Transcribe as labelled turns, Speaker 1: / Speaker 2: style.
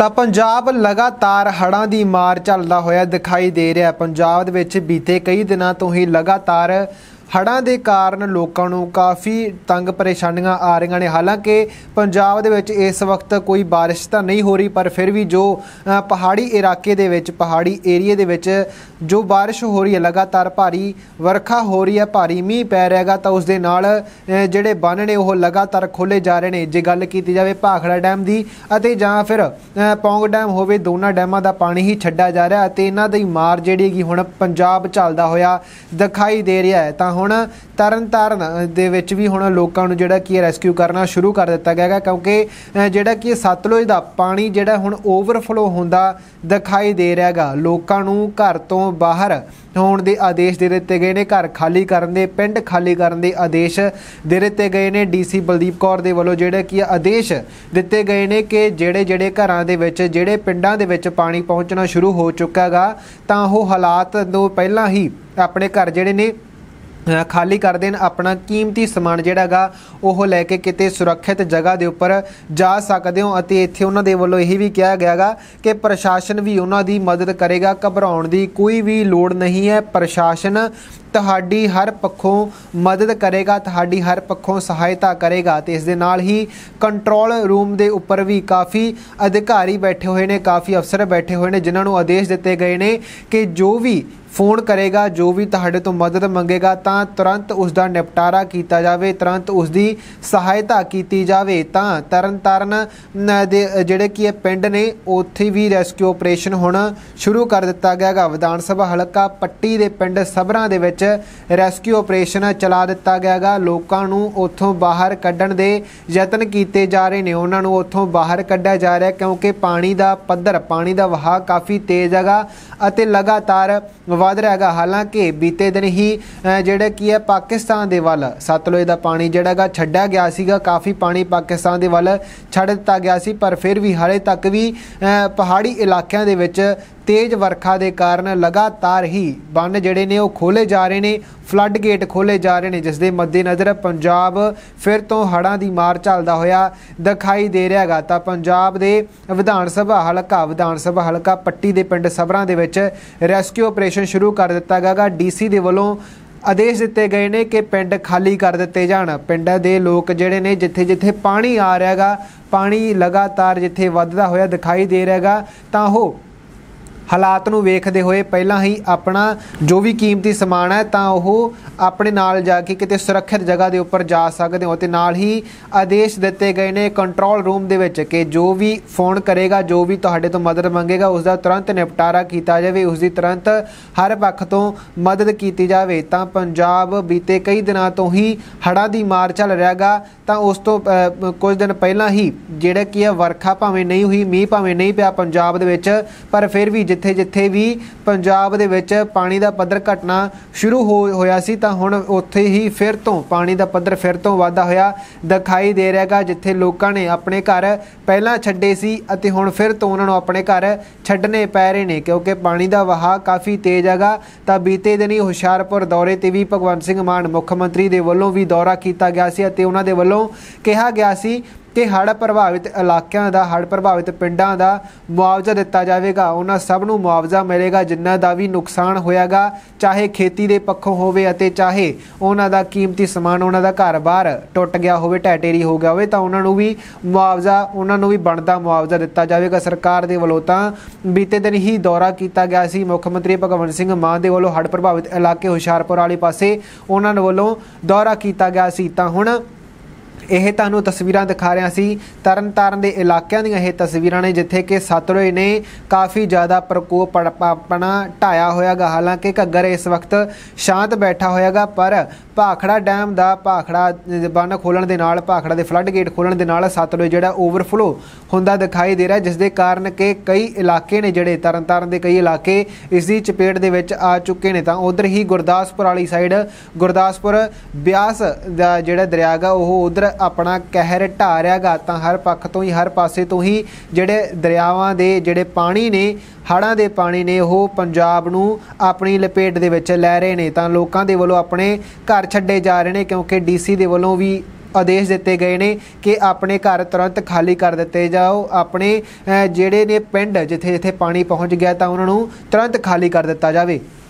Speaker 1: ਤਾਂ ਪੰਜਾਬ ਲਗਾਤਾਰ ਹੜ੍ਹਾਂ ਦੀ ਮਾਰ ਝੱਲਦਾ ਹੋਇਆ ਦਿਖਾਈ ਦੇ ਰਿਹਾ। ਪੰਜਾਬ ਦੇ ਵਿੱਚ ਬੀਤੇ ਕਈ ਦਿਨਾਂ ਤੋਂ ਹੀ ਲਗਾਤਾਰ ਹੜ੍ਹਾਂ ਦੇ ਕਾਰਨ ਲੋਕਾਂ ਨੂੰ ਕਾਫੀ ਤੰਗ ਪਰੇਸ਼ਾਨੀਆਂ ਆ ਰਹੀਆਂ ਨੇ। ਹਾਲਾਂਕਿ ਪੰਜਾਬ ਦੇ ਵਿੱਚ ਇਸ ਵਕਤ ਕੋਈ ਬਾਰਿਸ਼ ਤਾਂ ਨਹੀਂ ਹੋ ਰਹੀ, ਪਰ ਫਿਰ ਵੀ ਜੋ ਪਹਾੜੀ ਇਲਾਕੇ ਦੇ ਵਿੱਚ, ਪਹਾੜੀ ਏਰੀਏ ਦੇ ਵਿੱਚ ਜੋ ਬਾਰਿਸ਼ ਹੋ ਰਹੀ ਹੈ, ਲਗਾਤਾਰ ਭਾਰੀ ਵਰਖਾ ਹੋ ਰਹੀ ਹੈ, ਭਾਰੀ ਮੀਂਹ ਪੈ ਰਿਹਾ ਹੈਗਾ, ਤਾਂ ਉਸ ਦੇ ਨਾਲ ਜਿਹੜੇ ਬੰਨ੍ਹ ਨੇ ਉਹ ਲਗਾਤਾਰ ਖੋਲ੍ਹੇ ਜਾ ਰਹੇ ਨੇ। ਜੇ ਗੱਲ ਕੀਤੀ ਜਾਵੇ ਭਾਖੜਾ ਡੈਮ ਦੀ ਅਤੇ ਜਾਂ ਫਿਰ ਪੌਂਗ ਡੈਮ ਹੋਵੇ, ਦੋਨਾਂ ਡੈਮਾਂ ਦਾ ਪਾਣੀ ਹੀ ਛੱਡਿਆ ਜਾ ਰਿਹਾ ਅਤੇ ਇਹਨਾਂ ਦੀ ਮਾਰ ਜਿਹੜੀ ਹੈਗੀ ਹੁਣ ਪੰਜਾਬ ਝੱਲਦਾ ਹੋਇਆ ਦਿਖਾਈ ਦੇ ਰਿਹਾ ਹੈ। ਤਾਂ ਹੁਣ ਤਰਨਤਾਰਨ ਦੇ ਵਿੱਚ ਵੀ ਹੁਣ ਲੋਕਾਂ ਨੂੰ ਜਿਹੜਾ ਕੀ ਰੈਸਕਿਊ ਕਰਨਾ ਸ਼ੁਰੂ ਕਰ ਦਿੱਤਾ ਗਿਆ ਹੈਗਾ, ਕਿਉਂਕਿ ਜਿਹੜਾ ਕਿ ਸਤਲੁਜ ਦਾ ਪਾਣੀ ਜਿਹੜਾ ਹੁਣ ਓਵਰਫਲੋ ਹੁੰਦਾ ਦਿਖਾਈ ਦੇ ਰਿਹਾ ਹੈਗਾ। ਲੋਕਾਂ ਨੂੰ ਘਰ ਤੋਂ ਬਾਹਰ ਹੋਣ ਦੇ ਆਦੇਸ਼ ਦੇ ਦਿੱਤੇ ਗਏ ਨੇ, ਘਰ ਖਾਲੀ ਕਰਨ ਦੇ, ਪਿੰਡ ਖਾਲੀ ਕਰਨ ਦੇ ਆਦੇਸ਼ ਦੇ ਦਿੱਤੇ ਗਏ ਨੇ। ਡੀਸੀ ਬਲਦੀਪ ਕੌਰ ਦੇ ਵੱਲੋਂ ਜਿਹੜੇ ਕੀ ਆਦੇਸ਼ ਦਿੱਤੇ ਗਏ ਨੇ ਕਿ ਜਿਹੜੇ ਘਰਾਂ ਦੇ ਵਿੱਚ, ਜਿਹੜੇ ਪਿੰਡਾਂ ਦੇ ਵਿੱਚ ਪਾਣੀ ਪਹੁੰਚਣਾ ਸ਼ੁਰੂ ਹੋ ਚੁੱਕਾ ਹੈਗਾ, ਤਾਂ ਉਹ ਹਾਲਾਤ ਤੋਂ ਪਹਿਲਾਂ ਹੀ ਆਪਣੇ ਘਰ ਜਿਹੜੇ ਨੇ ਖਾਲੀ ਕਰ ਦੇਣ, ਆਪਣਾ ਕੀਮਤੀ ਸਮਾਨ ਜਿਹੜਾ ਹੈਗਾ ਉਹ ਲੈ ਕੇ ਕਿਤੇ ਸੁਰੱਖਿਅਤ ਜਗ੍ਹਾ ਦੇ ਉੱਪਰ ਜਾ ਸਕਦੇ ਹੋ। ਅਤੇ ਇੱਥੇ ਉਹਨਾਂ ਦੇ ਵੱਲੋਂ ਇਹ ਵੀ ਕਿਹਾ ਗਿਆ ਹੈਗਾ ਕਿ ਪ੍ਰਸ਼ਾਸਨ ਵੀ ਉਹਨਾਂ ਦੀ ਮਦਦ ਕਰੇਗਾ, ਘਬਰਾਉਣ ਦੀ ਕੋਈ ਵੀ ਲੋੜ ਨਹੀਂ ਹੈ। ਪ੍ਰਸ਼ਾਸਨ ਤੁਹਾਡੀ ਹਰ ਪੱਖੋਂ ਮਦਦ ਕਰੇਗਾ, ਤੁਹਾਡੀ ਹਰ ਪੱਖੋਂ ਸਹਾਇਤਾ ਕਰੇਗਾ। ਅਤੇ ਇਸ ਦੇ ਨਾਲ ਹੀ ਕੰਟਰੋਲ ਰੂਮ ਦੇ ਉੱਪਰ ਵੀ ਕਾਫੀ ਅਧਿਕਾਰੀ ਬੈਠੇ ਹੋਏ ਨੇ, ਕਾਫੀ ਅਫਸਰ ਬੈਠੇ ਹੋਏ ਨੇ, ਜਿਨ੍ਹਾਂ ਨੂੰ ਆਦੇਸ਼ ਦਿੱਤੇ ਗਏ ਨੇ ਕਿ ਜੋ ਵੀ ਫੋਨ ਕਰੇਗਾ, ਜੋ ਵੀ ਤੁਹਾਡੇ ਤੋਂ ਮਦਦ ਮੰਗੇਗਾ, ਤਾਂ ਤੁਰੰਤ ਉਸ ਦਾ ਨਿਪਟਾਰਾ ਕੀਤਾ ਜਾਵੇ, ਤੁਰੰਤ ਉਸ ਦੀ ਸਹਾਇਤਾ ਕੀਤੀ ਜਾਵੇ। ਤਾਂ ਤਰਨਤਾਰਨ ਦੇ ਜਿਹੜੇ ਕਿ ਇਹ ਪਿੰਡ ਨੇ, ਉੱਥੇ ਵੀ ਰੈਸਕਿਊ ਆਪਰੇਸ਼ਨ ਹੁਣ ਸ਼ੁਰੂ ਕਰ ਦਿੱਤਾ ਗਿਆ ਹੈਗਾ। ਵਿਧਾਨ ਸਭਾ ਹਲਕਾ ਪੱਟੀ ਦੇ ਪਿੰਡ ਸਭਰਾਂ ਦੇ ਵਿੱਚ ਰੈਸਕਿਊ ਆਪਰੇਸ਼ਨ ਚਲਾ ਦਿੱਤਾ ਗਿਆ ਹੈਗਾ। ਲੋਕਾਂ ਨੂੰ ਉੱਥੋਂ ਬਾਹਰ ਕੱਢਣ ਦੇ ਯਤਨ ਕੀਤੇ ਜਾ ਰਹੇ ਨੇ, ਉਹਨਾਂ ਨੂੰ ਉੱਥੋਂ ਬਾਹਰ ਕੱਢਿਆ ਜਾ ਰਿਹਾ, ਕਿਉਂਕਿ ਪਾਣੀ ਦਾ ਪੱਧਰ, ਪਾਣੀ ਦਾ ਵਹਾਅ ਕਾਫੀ ਤੇਜ਼ ਹੈਗਾ ਅਤੇ ਲਗਾਤਾਰ ਵਧ ਰਿਹਾ ਹੈਗਾ। ਹਾਲਾਂਕਿ ਬੀਤੇ ਦਿਨ ਹੀ ਜਿਹੜਾ ਕੀ ਹੈ ਪਾਕਿਸਤਾਨ ਦੇ ਵੱਲ ਸਤਲੁਜ ਦਾ ਪਾਣੀ ਜਿਹੜਾ ਹੈਗਾ ਛੱਡਿਆ ਗਿਆ ਸੀਗਾ, ਕਾਫੀ ਪਾਣੀ ਪਾਕਿਸਤਾਨ ਦੇ ਵੱਲ ਛੱਡ ਦਿੱਤਾ ਗਿਆ ਸੀ, ਪਰ ਫਿਰ ਵੀ ਹਾਲੇ ਤੱਕ ਵੀ ਪਹਾੜੀ ਇਲਾਕਿਆਂ ਦੇ ਵਿੱਚ ਤੇਜ਼ ਵਰਖਾ ਦੇ ਕਾਰਨ ਲਗਾਤਾਰ ਹੀ ਬੰਨ੍ਹ ਜਿਹੜੇ ਨੇ ਉਹ ਖੋਲ੍ਹੇ ਜਾ ਰਹੇ ਨੇ, ਫਲੱਡ ਗੇਟ ਖੋਲ੍ਹੇ ਜਾ ਰਹੇ ਨੇ, ਜਿਸ ਦੇ ਮੱਦੇਨਜ਼ਰ ਪੰਜਾਬ ਫਿਰ ਤੋਂ ਹੜ੍ਹਾਂ ਦੀ ਮਾਰ ਝੱਲਦਾ ਹੋਇਆ ਦਿਖਾਈ ਦੇ ਰਿਹਾ ਹੈਗਾ। ਤਾਂ ਪੰਜਾਬ ਦੇ ਵਿਧਾਨ ਸਭਾ ਹਲਕਾ ਪੱਟੀ ਦੇ ਪਿੰਡ ਸਭਰਾਂ ਦੇ ਵਿੱਚ ਰੈਸਕਿਊ ਆਪਰੇਸ਼ਨ ਸ਼ੁਰੂ ਕਰ ਦਿੱਤਾ ਗਿਆ। ਡੀਸੀ ਦੇ ਵੱਲੋਂ ਆਦੇਸ਼ ਦਿੱਤੇ ਗਏ ਨੇ ਕਿ ਪਿੰਡ ਖਾਲੀ ਕਰ ਦਿੱਤੇ ਜਾਣ। ਪਿੰਡਾਂ ਦੇ ਲੋਕ ਜਿਹੜੇ ਨੇ, ਜਿੱਥੇ ਜਿੱਥੇ ਪਾਣੀ ਆ ਰਿਹਾ ਹੈਗਾ, ਪਾਣੀ ਲਗਾਤਾਰ ਜਿੱਥੇ ਵੱਧਦਾ ਹੋਇਆ ਦਿਖਾਈ ਦੇ ਰਿਹਾ ਹੈਗਾ, ਤਾਂ ਉਹ ਹਾਲਾਤ ਨੂੰ ਵੇਖਦੇ ਹੋਏ ਪਹਿਲਾਂ ਹੀ ਆਪਣਾ ਜੋ ਵੀ ਕੀਮਤੀ ਸਮਾਨ ਹੈ ਤਾਂ ਉਹ ਆਪਣੇ ਨਾਲ ਜਾ ਕੇ ਕਿਤੇ ਸੁਰੱਖਿਅਤ ਜਗ੍ਹਾ ਦੇ ਉੱਪਰ ਜਾ ਸਕਦੇ ਹੋ। ਅਤੇ ਨਾਲ ਹੀ ਆਦੇਸ਼ ਦਿੱਤੇ ਗਏ ਨੇ ਕੰਟਰੋਲ ਰੂਮ ਦੇ ਵਿੱਚ ਕਿ ਜੋ ਵੀ ਫੋਨ ਕਰੇਗਾ, ਜੋ ਵੀ ਤੁਹਾਡੇ ਤੋਂ ਮਦਦ ਮੰਗੇਗਾ, ਉਸ ਦਾ ਤੁਰੰਤ ਨਿਪਟਾਰਾ ਕੀਤਾ ਜਾਵੇ, ਉਸ ਦੀ ਤੁਰੰਤ ਹਰ ਪੱਖ ਤੋਂ ਮਦਦ ਕੀਤੀ ਜਾਵੇ। ਤਾਂ ਪੰਜਾਬ ਬੀਤੇ ਕਈ ਦਿਨਾਂ ਤੋਂ ਹੀ ਹੜ੍ਹਾਂ ਦੀ ਮਾਰ ਚੱਲ ਰਿਹਾ ਗਾ, ਤਾਂ ਉਸ ਤੋਂ ਕੁਝ ਦਿਨ ਪਹਿਲਾਂ ਹੀ ਜਿਹੜਾ ਕੀ ਹੈ ਵਰਖਾ ਭਾਵੇਂ ਨਹੀਂ ਹੋਈ, ਮੀਂਹ ਭਾਵੇਂ ਨਹੀਂ ਪਿਆ ਪੰਜਾਬ ਦੇ ਵਿੱਚ, ਪਰ ਫਿਰ ਵੀ ਜਿੱਥੇ ਵੀ ਪੰਜਾਬ ਦੇ ਵਿੱਚ ਪਾਣੀ ਦਾ ਪੱਧਰ ਘਟਣਾ ਸ਼ੁਰੂ ਹੋਇਆ ਸੀ, ਤਾਂ ਹੁਣ ਉੱਥੇ ਹੀ ਫਿਰ ਤੋਂ ਪਾਣੀ ਦਾ ਪੱਧਰ ਫਿਰ ਤੋਂ ਵਾਧਾ ਹੋਇਆ ਦਿਖਾਈ ਦੇ ਰਿਹਾ ਹੈਗਾ। ਜਿੱਥੇ ਲੋਕਾਂ ਨੇ ਆਪਣੇ ਘਰ ਪਹਿਲਾਂ ਛੱਡੇ ਸੀ ਅਤੇ ਹੁਣ ਫਿਰ ਤੋਂ ਉਹਨਾਂ ਨੂੰ ਆਪਣੇ ਘਰ ਛੱਡਣੇ ਪੈ ਰਹੇ ਨੇ, ਕਿਉਂਕਿ ਪਾਣੀ ਦਾ ਵਹਾਅ ਕਾਫੀ ਤੇਜ਼ ਹੈਗਾ। ਤਾਂ ਬੀਤੇ ਦਿਨ ਹੀ ਹੁਸ਼ਿਆਰਪੁਰ ਦੌਰੇ 'ਤੇ ਵੀ ਭਗਵੰਤ ਸਿੰਘ ਮਾਨ ਮੁੱਖ ਮੰਤਰੀ ਦੇ ਵੱਲੋਂ ਵੀ ਦੌਰਾ ਕੀਤਾ ਗਿਆ ਸੀ ਅਤੇ ਉਹਨਾਂ ਦੇ ਵੱਲੋਂ ਕਿਹਾ ਗਿਆ ਸੀ ਕਿ ਹੜ੍ਹ ਪ੍ਰਭਾਵਿਤ ਇਲਾਕਿਆਂ ਦਾ, ਹੜ੍ਹ ਪ੍ਰਭਾਵਿਤ ਪਿੰਡਾਂ ਦਾ ਮੁਆਵਜ਼ਾ ਦਿੱਤਾ ਜਾਵੇਗਾ। ਉਹਨਾਂ ਸਭ ਨੂੰ ਮੁਆਵਜ਼ਾ ਮਿਲੇਗਾ ਜਿਨ੍ਹਾਂ ਦਾ ਵੀ ਨੁਕਸਾਨ ਹੋਇਆਗਾ, ਚਾਹੇ ਖੇਤੀ ਦੇ ਪੱਖੋਂ ਹੋਵੇ ਅਤੇ ਚਾਹੇ ਉਹਨਾਂ ਦਾ ਕੀਮਤੀ ਸਮਾਨ, ਉਹਨਾਂ ਦਾ ਘਰ-ਬਾਰ ਟੁੱਟ ਗਿਆ ਹੋਵੇ, ਢਹਿ ਢੇਰੀ ਹੋ ਗਿਆ ਹੋਵੇ, ਤਾਂ ਉਹਨਾਂ ਨੂੰ ਵੀ ਮੁਆਵਜ਼ਾ, ਉਹਨਾਂ ਨੂੰ ਵੀ ਬਣਦਾ ਮੁਆਵਜ਼ਾ ਦਿੱਤਾ ਜਾਵੇਗਾ ਸਰਕਾਰ ਦੇ ਵੱਲੋਂ। ਤਾਂ ਬੀਤੇ ਦਿਨ ਹੀ ਦੌਰਾ ਕੀਤਾ ਗਿਆ ਸੀ ਮੁੱਖ ਮੰਤਰੀ ਭਗਵੰਤ ਸਿੰਘ ਮਾਨ ਦੇ ਵੱਲੋਂ ਹੜ੍ਹ ਪ੍ਰਭਾਵਿਤ ਇਲਾਕੇ ਹੁਸ਼ਿਆਰਪੁਰ ਵਾਲੇ ਪਾਸੇ ਉਹਨਾਂ ਦੇ ਵੱਲੋਂ ਦੌਰਾ ਕੀਤਾ ਗਿਆ ਸੀ। ਤਾਂ ਹੁਣ ਇਹ ਤੁਹਾਨੂੰ ਤਸਵੀਰਾਂ ਦਿਖਾ ਰਿਹਾ ਸੀ ਤਰਨਤਾਰਨ ਦੇ ਇਲਾਕਿਆਂ ਦੀਆਂ ਇਹ ਤਸਵੀਰਾਂ ਨੇ, ਜਿੱਥੇ ਕਿ ਸਤਲੁਜ ਨੇ ਕਾਫੀ ਜ਼ਿਆਦਾ ਪ੍ਰਕੋਪ ਆਪਣਾ ਢਾਇਆ ਹੋਇਆ ਗਾ। ਹਾਲਾਂਕਿ ਘੱਗਰ ਇਸ ਵਕਤ ਸ਼ਾਂਤ ਬੈਠਾ ਹੋਇਆ ਗਾ, ਪਰ ਭਾਖੜਾ ਡੈਮ ਦਾ, ਭਾਖੜਾ ਬੰਨ੍ਹ ਖੋਲ੍ਹਣ ਦੇ ਨਾਲ, ਭਾਖੜਾ ਦੇ ਫਲੱਡ ਗੇਟ ਖੋਲ੍ਹਣ ਦੇ ਨਾਲ ਸਤਲੁਜ ਜਿਹੜਾ ਓਵਰਫਲੋ ਹੁੰਦਾ ਦਿਖਾਈ ਦੇ ਰਿਹਾ, ਜਿਸ ਦੇ ਕਾਰਨ ਕਿ ਕਈ ਇਲਾਕੇ ਨੇ ਜਿਹੜੇ ਤਰਨਤਾਰਨ ਦੇ ਕਈ ਇਲਾਕੇ ਇਸ ਦੀ ਚਪੇਟ ਦੇ ਵਿੱਚ ਆ ਚੁੱਕੇ ਨੇ। ਤਾਂ ਉੱਧਰ ਹੀ ਗੁਰਦਾਸਪੁਰ ਵਾਲੀ ਸਾਈਡ, ਗੁਰਦਾਸਪੁਰ ਬਿਆਸ ਦਾ ਜਿਹੜਾ ਦਰਿਆ ਗਾ ਉਹ ਉੱਧਰ ਆਪਣਾ ਕਹਿਰ ਢਾਹ ਰਿਹਾ ਗਾ। ਤਾਂ ਹਰ ਪੱਖ ਤੋਂ ਹੀ, ਹਰ ਪਾਸੇ ਤੋਂ ਹੀ ਜਿਹੜੇ ਦਰਿਆਵਾਂ ਦੇ ਜਿਹੜੇ ਪਾਣੀ ਨੇ, ਹੜ੍ਹਾਂ ਦੇ ਪਾਣੀ ਨੇ, ਉਹ ਪੰਜਾਬ ਨੂੰ ਆਪਣੀ ਲਪੇਟ ਦੇ ਵਿੱਚ ਲੈ ਰਹੇ ਨੇ। ਤਾਂ ਲੋਕਾਂ ਦੇ ਵੱਲੋਂ ਆਪਣੇ ਘਰ ਛੱਡੇ ਜਾ ਰਹੇ ਨੇ, ਕਿਉਂਕਿ ਡੀਸੀ ਦੇ ਵੱਲੋਂ ਵੀ ਆਦੇਸ਼ ਦਿੱਤੇ ਗਏ ਨੇ ਕਿ ਆਪਣੇ ਘਰ ਤੁਰੰਤ ਖਾਲੀ ਕਰ ਦਿੱਤੇ ਜਾਓ। ਆਪਣੇ ਜਿਹੜੇ ਨੇ ਪਿੰਡ ਜਿੱਥੇ ਜਿੱਥੇ ਪਾਣੀ ਪਹੁੰਚ ਗਿਆ ਤਾਂ ਉਹਨਾਂ ਨੂੰ ਤੁਰੰਤ ਖਾਲੀ ਕਰ ਦਿੱਤਾ ਜਾਵੇ।